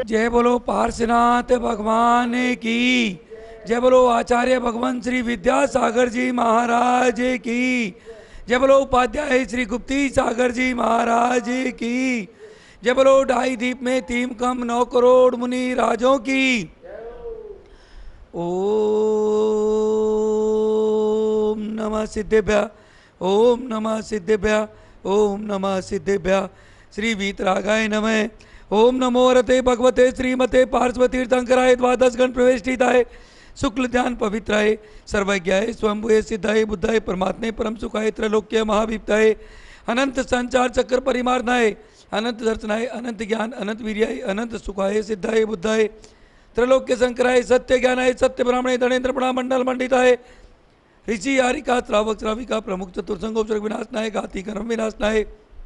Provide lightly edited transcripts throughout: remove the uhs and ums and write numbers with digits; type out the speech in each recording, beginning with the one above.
जय बोलो पार्श्वनाथ भगवान की। जय बोलो आचार्य भगवान श्री विद्यासागर जी महाराज की। जय बोलो उपाध्याय श्री गुप्ती सागर जी महाराज की। जय बोलो ढाई दीप में 3 करोड़ मुनि राजों की। ओम नमः सिद्धेभ्य, ओम नमः सिद्धेभ्य, ओम नमः सिद्धेभ्य। श्री वीतरागाय नमः। ओम नमो रते भगवते श्रीमते पार्श्व तीर्थंकराय द्वादश गण प्रवेष्टिताय शुक्ल ध्यान पवित्राय सर्वज्ञाय स्वयंभुए सिद्धाय बुद्धाय परमात्मे परम सुखाय त्रैलोक्य महाविप्ताय अनंत संचार चक्र परिमार्नाय अनंत दर्शनाय अनंत ज्ञान अनंत वीर्याय अनंत सुखाय सिद्धाय बुद्धाय त्रैलोक्य शंकराय सत्य ज्ञानाय सत्य ब्राह्मणे धनेन्द्र प्रणा मंडल मंडिताय ऋषि आरिका श्रावक श्राविका प्रमुख चतुर्संगोपचार विनाशनाय घाती कर्म विनाशनाय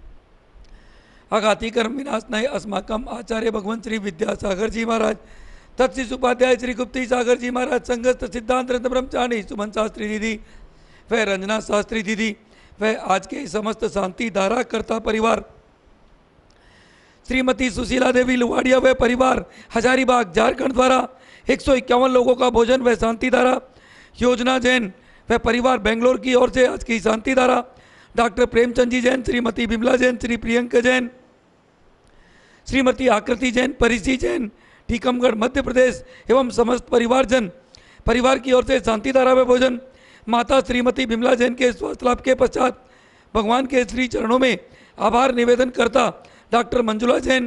अघाती कर्म विनाशनाय अस्माकम आचार्य भगवान श्री विद्यासागर जी महाराज तत्सिस उपाध्याय श्री गुप्ती सागर जी महाराज संगस्त सिद्धांत रत्न ब्रह्मचारी सुमन शास्त्री दीदी वह रंजना शास्त्री दीदी वह आज के समस्त शांति धारा कर्ता परिवार श्रीमती सुशीला देवी लुवाड़िया व परिवार हजारीबाग झारखंड द्वारा 151 लोगों का भोजन व शांति धारा योजना जैन वह परिवार बेंगलोर की ओर से आज की शांति धारा डॉक्टर प्रेमचंद जी जैन श्रीमती बिमला जैन श्री प्रियंका जैन श्रीमती आकृति जैन परिसी जैन टीकमगढ़ मध्य प्रदेश एवं समस्त परिवारजन परिवार की ओर से शांति धारा में भोजन माता श्रीमती बिमला जैन के स्वास्थ्य लाभ के पश्चात भगवान के श्री चरणों में आभार निवेदन करता डॉक्टर मंजुला जैन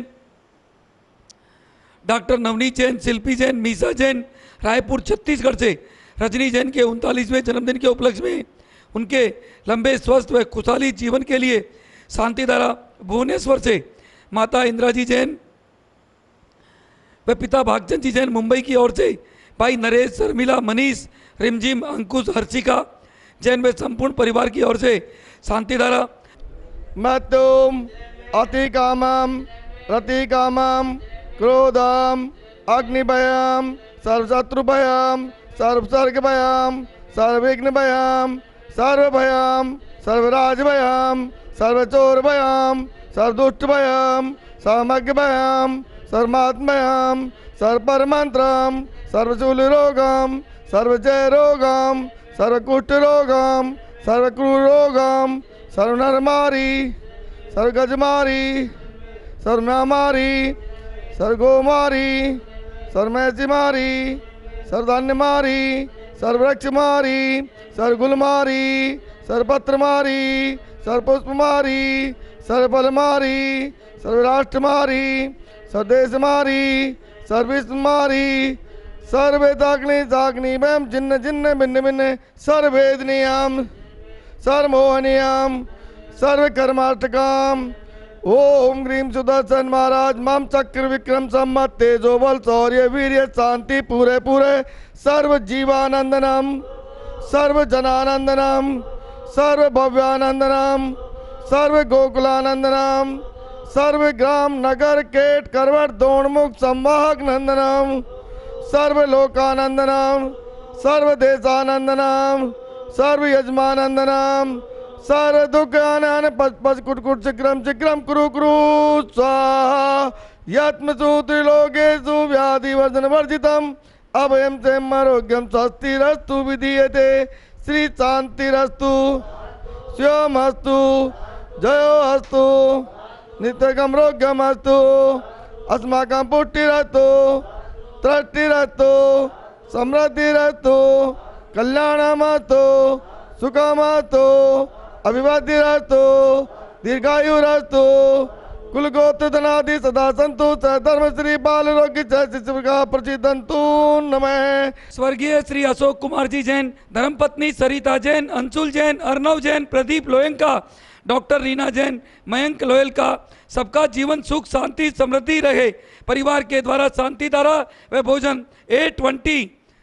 डॉक्टर नवनीत जैन शिल्पी जैन मीसा जैन रायपुर छत्तीसगढ़ से रजनी जैन के 39वें जन्मदिन के उपलक्ष्य में उनके लंबे स्वस्थ व खुशहाली जीवन के लिए शांति धारा भुवनेश्वर से माता इंदिराजी जैन व पिता भागचंद जी जैन मुंबई की ओर से भाई नरेश शर्मिला मनीष रिमझिम अंकुश हर्षिका जैन व संपूर्ण परिवार की ओर से शांति धारा मत्तुम अति कामम रति कामम क्रोधम अग्निभयम सर्वशत्रुभयम सर्वसर्गभयम सर्वविघ्नभयम सर्वभयम सर्वराजभयम सर्वचोरभयम सर्वदुष्टभयम समग्रभयम सर्वात्मयम सर्वपरमंत्रम सर्वशूलरोगम सर्वजयरोगम सर्वकुष्ठरोगम सर्वक्रूरोगम सर्वनरमारी सर्वगजमारी सर्वनामारी सर्वगोमारी सर्वमैसिमारी सर्वधान्यमारी सर्ववृक्षमारी सर्वगुलमारी सर्वपत्रमारी सर्वपुष्पमारी सर्वफलमारी सर्वराष्ट्रमारी सर्वदेशमारी सर्वविश्वमारी सर्वेदाग्नि दाग्नि वयम जिन्न जिन्न भिन्न भिन्न सर्वेदनीयम सर्वमोहनीयम सर्वकर्माष्टकम ओम ग्रीम सुदर्शन महाराज मम चक्र विक्रम सम्मत तेजो बल शौर्य वीर्य शांति पूरे पूरे सर्व जीवानंदनम सर्व जनानंदनम सर्व भव्यानंदनम सर्व गोकुलानंदनम सर्व ग्राम नगर केट करवट दोणमुख संवाहक नंदनम सर्व लोकानंदनम सर्व देशानंदनम सर्व यजमानंदनम सर्व दुःखान पच पच कुट कुट चिक्रम चिक्रम कुरु कुरु स्वाहा यत्मसु त्रिलोकेषु व्याधि वर्जन वर्जितम अभयम सेम आरोग्यम स्वस्तिरस्तु विधीयते श्री शांतिरस्तु शिवमस्तु जयोस्तु नित्यगम रोग्यमस्तु अस्माकं पुष्टिरस्तु तृष्टिरस्तु समृद्धिरस्तु कल्याणमस्तु सुखमस्तु अभिवृद्धिरस्तु दीर्घायुरस्तु कुलगोत्र धनादि सदा संतु धर्म श्री बाल रोगी शिशु का प्रचिदंतु नमः। स्वर्गीय श्री अशोक कुमार जी जैन धर्मपत्नी सरिता जैन अंशुल जैन अर्णव जैन प्रदीप लोयंका डॉक्टर रीना जैन मयंक लोयल का सबका जीवन सुख शांति समृद्धि रहे। परिवार के द्वारा शांति धारा व भोजन A20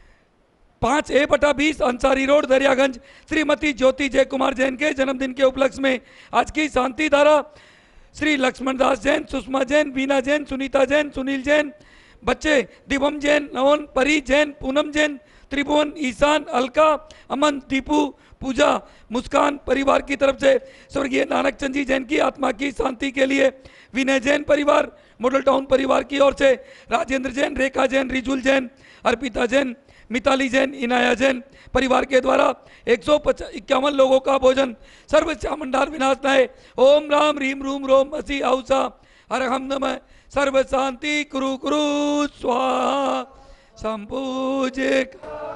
5A/20 Ansari road Daryaganj Shrimati Jyoti Jay Kumar Jain के जन्मदिन के उपलक्ष्य में आज की शांति धारा श्री लक्ष्मण दास जैन सुषमा जैन वीना जैन सुनीता जैन सुनील जैन बच्चे दिवम जैन नवन परी जैन पूनम जैन त्रिभुवन ईशान अलका अमन दीपू पूजा मुस्कान परिवार की तरफ से स्वर्गीय नानक चंद जी जैन की आत्मा की शांति के लिए विनय जैन परिवार मॉडल टाउन परिवार की ओर से राजेंद्र जैन, रेखा जैन, रिजुल जैन, अर्पिता जैन, मिताली जैन, इनाया जैन परिवार के द्वारा 151 लोगों का भोजन सर्व चामुंडार विनाशनाय ओम राम रीम रूम रोम असी औसा अरहम नमः सर्व शांति कुरु कुरु स्वाहा संपूजिक।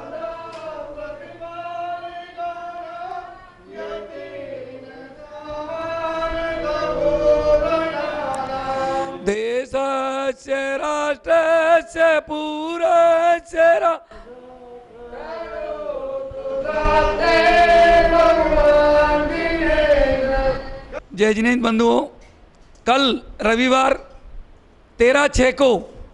देशस्य राष्ट्रस्य पूरस्य जय जिनेन्द्र बंधुओं, कल रविवार 13/6 को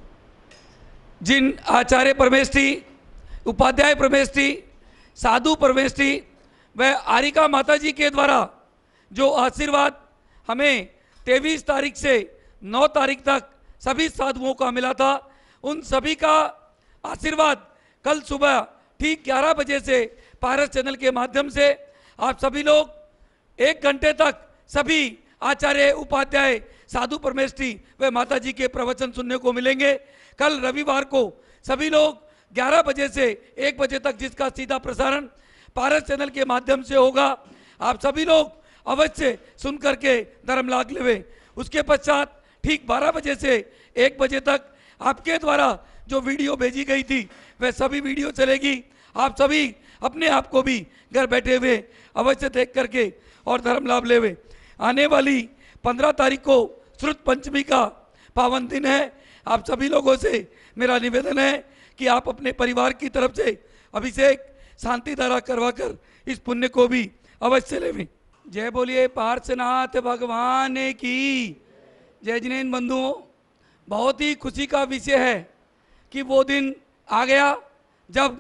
जिन आचार्य परमेष्ठी, उपाध्याय परमेष्ठी, साधु परमेष्ठी व आरिका माता जी के द्वारा जो आशीर्वाद हमें 23 तारीख से 9 तारीख तक सभी साधुओं का मिला था, उन सभी का आशीर्वाद कल सुबह ठीक 11 बजे से पारस चैनल के माध्यम से आप सभी लोग 1 घंटे तक सभी आचार्य, उपाध्याय, साधु परमेष्ठी व माता जी के प्रवचन सुनने को मिलेंगे। कल रविवार को सभी लोग 11 बजे से 1 बजे तक जिसका सीधा प्रसारण पारस चैनल के माध्यम से होगा, आप सभी लोग अवश्य सुन करके धर्म लाभ लेवे। उसके पश्चात ठीक 12 बजे से 1 बजे तक आपके द्वारा जो वीडियो भेजी गई थी वह सभी वीडियो चलेगी। आप सभी अपने आप को भी घर बैठे हुए अवश्य देख करके और धर्म लाभ लेवे। आने वाली 15 तारीख को श्रुत पंचमी का पावन दिन है। आप सभी लोगों से मेरा निवेदन है कि आप अपने परिवार की तरफ से अभिषेक शांति धारा करवाकर इस पुण्य को भी अवश्य लेवें। जय बोलिए पार्श्वनाथ भगवान की जय। जिनेन्द्र बंधुओं, बहुत ही खुशी का विषय है कि वो दिन आ गया जब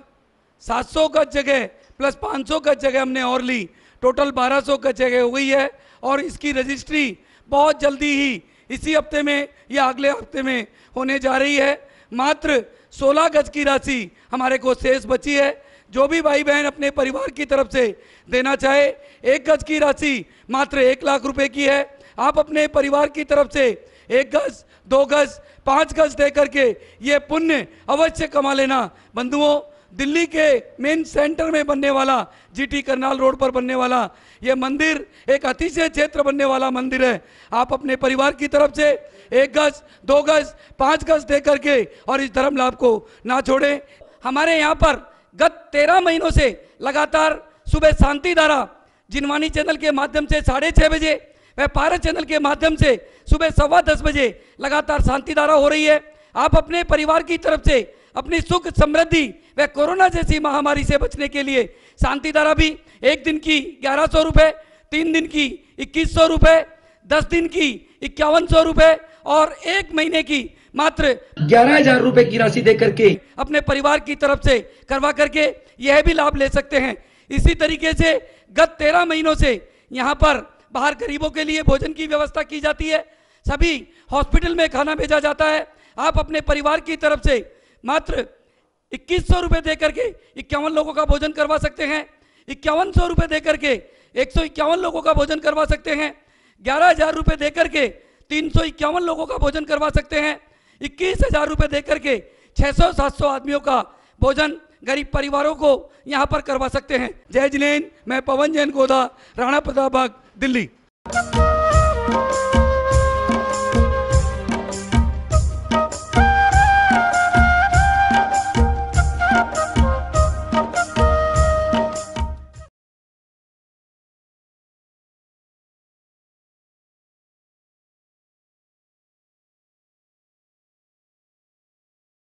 700 गज जगह प्लस 500 गज जगह हमने और ली, टोटल 1200 गज जगह हो गई है और इसकी रजिस्ट्री बहुत जल्दी ही इसी हफ्ते में या अगले हफ्ते में होने जा रही है। मात्र 16 गज की राशि हमारे को शेष बची है। जो भी भाई बहन अपने परिवार की तरफ से देना चाहे, 1 गज की राशि मात्र 1 लाख रुपए की है। आप अपने परिवार की तरफ से 1 गज, 2 गज, 5 गज दे करके ये पुण्य अवश्य कमा लेना। बंधुओं, दिल्ली के मेन सेंटर में बनने वाला, जीटी करनाल रोड पर बनने वाला ये मंदिर एक अतिशय क्षेत्र बनने वाला मंदिर है। आप अपने परिवार की तरफ से 1 गज, 2 गज, 5 गज दे करके और इस धर्म लाभ को ना छोड़ें। हमारे यहाँ पर गत 13 महीनों से लगातार सुबह शांति धारा जिनवानी चैनल के माध्यम से 6:30 बजे व पारस चैनल के माध्यम से सुबह 10:15 बजे लगातार शांति धारा हो रही है। आप अपने परिवार की तरफ से अपनी सुख समृद्धि व कोरोना जैसी महामारी से बचने के लिए शांति धारा भी 1 दिन की 1100 रुपये, 3 दिन की 2100 रुपये, 10 दिन की 5100 रुपये और 1 महीने की मात्र 11,000 रुपए की राशि देकर के अपने परिवार की तरफ से करवा करके यह भी लाभ ले सकते हैं। इसी तरीके से गत 13 महीनों से यहाँ पर बाहर गरीबों के लिए भोजन की व्यवस्था की जाती है। सभी हॉस्पिटल में खाना भेजा जाता है। आप अपने परिवार की तरफ से मात्र 2100 रुपये दे करके 51 लोगों का भोजन करवा सकते हैं। 5100 रुपये दे करके 151 लोगों का भोजन करवा सकते हैं। 11,000 रुपये दे करके 351 लोगों का भोजन करवा सकते हैं। 21,000 रुपये दे करके 600-700 आदमियों का भोजन गरीब परिवारों को यहाँ पर करवा सकते हैं। जय जिनेन्द्र। मैं पवन जैन गोदा, राणा प्रताप बाग, दिल्ली।